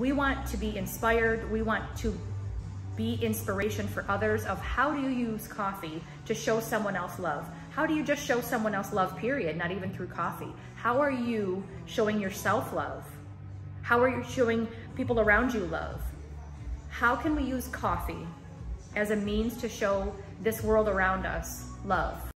We want to be inspired. We want to be inspiration for others of how do you use coffee to show someone else love? How do you just show someone else love, period, not even through coffee? How are you showing yourself love? How are you showing people around you love? How can we use coffee as a means to show this world around us love?